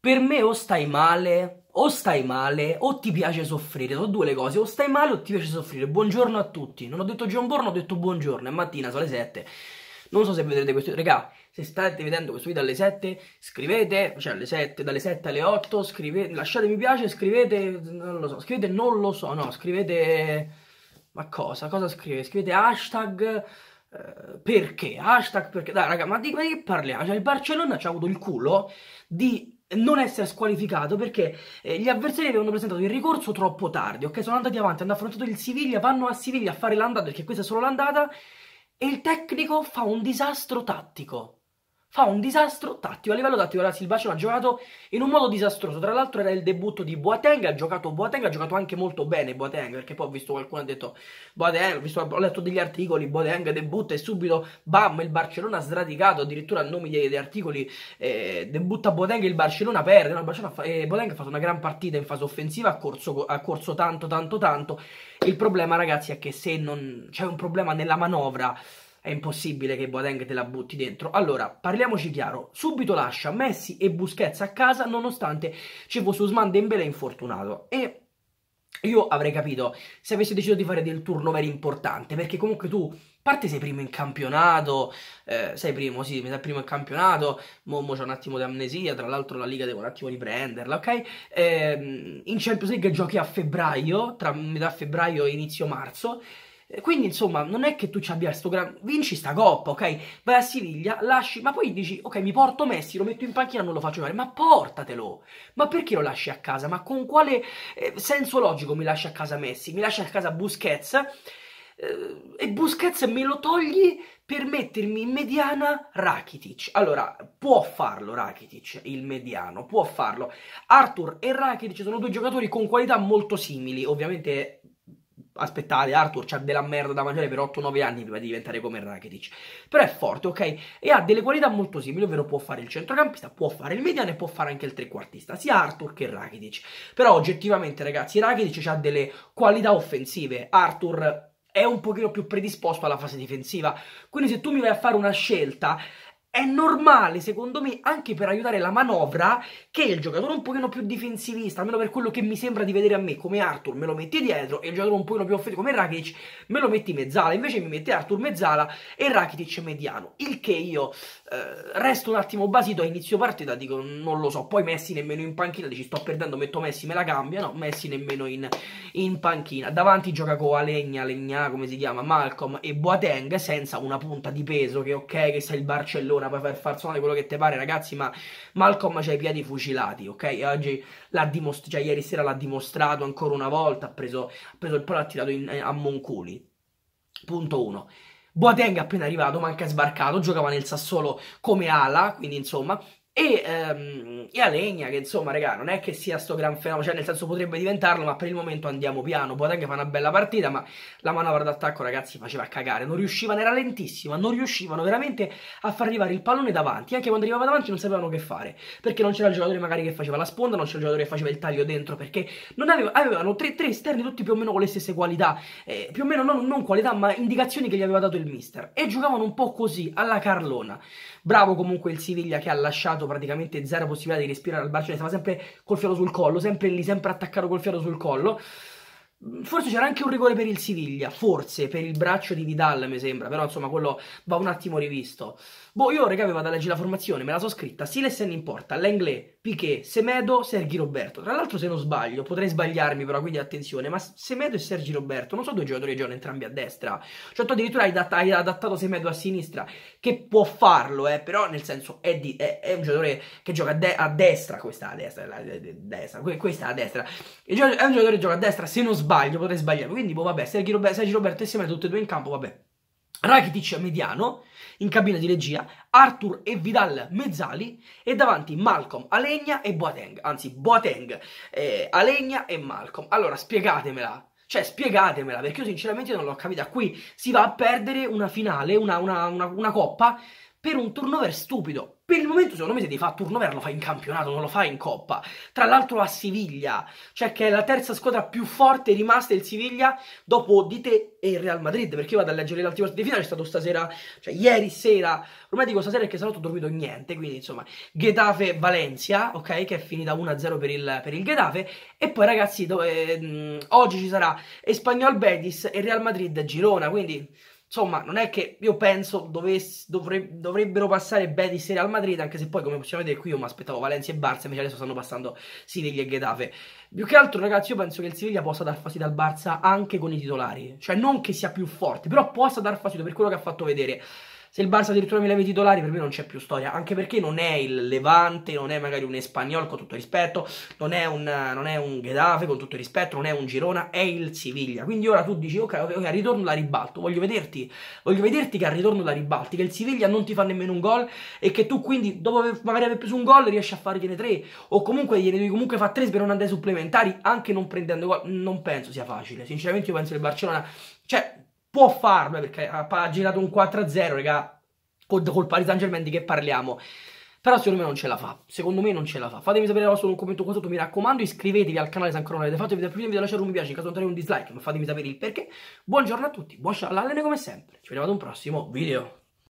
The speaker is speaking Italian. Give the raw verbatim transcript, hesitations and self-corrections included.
Per me o stai male, o stai male, o ti piace soffrire. Sono due le cose, o stai male o ti piace soffrire. Buongiorno a tutti. Non ho detto giorno, ho detto buongiorno. È mattina, sono le sette. Non so se vedrete questo. Regà, se state vedendo questo video alle sette, scrivete, cioè alle sette, dalle sette alle otto, scrivete, lasciate mi piace, scrivete, non lo so, scrivete non lo so, no, scrivete, ma cosa, cosa scrivete? Scrivete hashtag, eh, perché, hashtag perché, dai raga, ma di, ma di che parliamo? Cioè il Barcellona ci ha avuto il culo di non essere squalificato perché eh, gli avversari avevano presentato il ricorso troppo tardi, ok? Sono andati avanti, hanno affrontato il Siviglia, vanno a Siviglia a fare l'andata perché questa è solo l'andata e il tecnico fa un disastro tattico. Fa un disastro tattico. A livello tattico, ragazzi, il Barcellona ha giocato in un modo disastroso. Tra l'altro era il debutto di Boateng, ha giocato Boateng, ha giocato anche molto bene Boateng, perché poi ho visto qualcuno ha detto Boateng, ho, visto, ho letto degli articoli, Boateng debutta e subito, bam, il Barcellona ha sradicato, addirittura a nomi degli articoli, eh, debutta Boateng e il Barcellona perde. No, il Barcellona fa, eh, Boateng ha fatto una gran partita in fase offensiva, ha corso, ha corso tanto, tanto, tanto. Il problema, ragazzi, è che se non c'è un problema nella manovra, è impossibile che Boateng te la butti dentro. Allora, parliamoci chiaro, subito lascia Messi e Busquets a casa nonostante ci fosse Ousmane Dembélé infortunato. E io avrei capito se avessi deciso di fare del turnover importante, perché comunque tu, a parte sei primo in campionato, eh, sei primo, sì, mi sa primo in campionato, mo, mo c'è un attimo di amnesia, tra l'altro la Liga devo un attimo riprenderla, ok? Eh, in Champions League giochi a febbraio, tra metà febbraio e inizio marzo, quindi, insomma, non è che tu ci abbia sto gran... Vinci sta coppa, ok? Vai a Siviglia, lasci... Ma poi dici, ok, mi porto Messi, lo metto in panchina, non lo faccio giocare. Ma portatelo! Ma perché lo lasci a casa? Ma con quale eh, senso logico mi lasci a casa Messi? Mi lasci a casa Busquets? Eh, e Busquets me lo togli per mettermi in mediana Rakitic. Allora, può farlo Rakitic, il mediano, può farlo. Arthur e Rakitic sono due giocatori con qualità molto simili, ovviamente... Aspettate, Arthur c'ha della merda da mangiare per otto nove anni prima di diventare come Rakitic. Però è forte, ok? E ha delle qualità molto simili, ovvero può fare il centrocampista, può fare il mediano e può fare anche il trequartista, sia Arthur che Rakitic. Però oggettivamente, ragazzi, Rakitic ha delle qualità offensive, Arthur è un pochino più predisposto alla fase difensiva. Quindi se tu mi vai a fare una scelta, è normale, secondo me, anche per aiutare la manovra, che il giocatore un pochino più difensivista, almeno per quello che mi sembra di vedere a me, come Arthur, me lo metti dietro, e il giocatore un pochino più offensivo, come Rakitic, me lo metti mezzala. Invece mi mette Arthur mezzala e Rakitic mediano. Il che io eh, resto un attimo basito a inizio partita, dico, non lo so. Poi Messi nemmeno in panchina, dici, sto perdendo, metto Messi, me la cambia. No, Messi nemmeno in, in panchina. Davanti gioca con Alegna, Legna, come si chiama, Malcolm e Boateng, senza una punta di peso, che ok, che sei il Barcellona, puoi far, far suonare quello che ti pare, ragazzi, ma Malcolm c'ha i piedi fucilati, ok? E oggi l'ha dimostrato, cioè ieri sera l'ha dimostrato ancora una volta, ha preso, ha preso il palo e ha tirato in, a Monculi. Punto uno. Boateng appena arrivato, manca sbarcato, giocava nel Sassuolo come ala, quindi insomma... E, ehm, e Alegna, che insomma, raga, non è che sia sto gran fenomeno, cioè nel senso potrebbe diventarlo, ma per il momento andiamo piano. Boateng fa una bella partita, ma la manovra d'attacco, ragazzi, faceva cagare. Non riuscivano, era lentissima, non riuscivano veramente a far arrivare il pallone davanti. Anche quando arrivava davanti non sapevano che fare, perché non c'era il giocatore magari che faceva la sponda, non c'era il giocatore che faceva il taglio dentro, perché non aveva, avevano tre, tre esterni tutti più o meno con le stesse qualità, eh, più o meno non, non qualità, ma indicazioni che gli aveva dato il mister. E giocavano un po' così, alla Carlona. Bravo comunque il Siviglia che ha lasciato praticamente zero possibilità di respirare al Barcellona, stava sempre col fiato sul collo, sempre lì, sempre attaccato col fiato sul collo. Forse c'era anche un rigore per il Siviglia, forse, per il braccio di Vidal, mi sembra, però insomma quello va un attimo rivisto. Boh, io raga vado a leggere la formazione, me la so scritta, Silesen in porta, Lenglet, Piqué, Semedo, Sergi Roberto. Tra l'altro se non sbaglio, potrei sbagliarmi però, quindi attenzione, ma Semedo e Sergi Roberto non sono due giocatori che giocano entrambi a destra. Cioè tu addirittura hai, adatt hai adattato Semedo a sinistra, che può farlo, eh, però nel senso è, di, è, è un giocatore che gioca a, de a destra, questa è la destra, la destra, questa è la destra. È un giocatore che gioca a destra, se non sbaglio, potrei sbagliare, quindi boh, vabbè, Sergi Roberto, Sergi Roberto e Semedo tutti e due in campo, vabbè. Rakitic mediano, in cabina di regia, Arthur e Vidal mezzali e davanti Malcolm, Alegna e Boateng, anzi Boateng, eh, Alegna e Malcolm. Allora spiegatemela, cioè spiegatemela, perché io sinceramente non l'ho capita. Qui si va a perdere una finale, una, una, una, una coppa, per un turnover stupido. Per il momento secondo me se ti fa turnover lo fai in campionato, non lo fai in Coppa. Tra l'altro a Siviglia, cioè che è la terza squadra più forte rimasta il Siviglia dopo di te e il Real Madrid, perché io vado a leggere le altre partite di finale, c'è stato stasera, cioè ieri sera, ormai dico stasera perché stanotte ho dormito niente, quindi insomma, Getafe-Valencia, ok, che è finita uno a zero per il, per il Getafe, e poi ragazzi, dove, mh, oggi ci sarà Espanyol-Betis e Real Madrid-Girona, quindi... Insomma, non è che io penso dovess, dovre, dovrebbero passare Betis e Real Madrid, anche se poi, come possiamo vedere qui, io mi aspettavo Valencia e Barça, invece adesso stanno passando Siviglia e Getafe. Più che altro, ragazzi, io penso che il Siviglia possa dar fastidio al Barça anche con i titolari. Cioè, non che sia più forte, però possa dar fastidio per quello che ha fatto vedere. Se il Barça addirittura mi leva i titolari, per me non c'è più storia. Anche perché non è il Levante, non è magari un Espanyol, con tutto il rispetto, non è un, non è un Getafe, con tutto il rispetto, non è un Girona, è il Siviglia. Quindi ora tu dici, ok, ok, ok, ritorno da ribalto, voglio vederti, voglio vederti che al ritorno da ribalti, che il Siviglia non ti fa nemmeno un gol e che tu quindi, dopo aver, magari aver preso un gol, riesci a fargliene tre, o comunque gliene devi comunque fare tre per non andare supplementari, anche non prendendo gol. Non penso sia facile. Sinceramente io penso che il Barcellona, cioè, può farlo, perché ha girato un quattro a zero, raga, col, col Paris Saint-Germain di che parliamo. Però secondo me non ce la fa, secondo me non ce la fa. Fatemi sapere la vostra in un commento qua sotto, mi raccomando, iscrivetevi al canale se ancora non l'avete fatto, vi più video, lasciate un mi piace, in caso non trovate un dislike, ma fatemi sapere il perché. Buongiorno a tutti, buon sciallane come sempre, ci vediamo ad un prossimo video.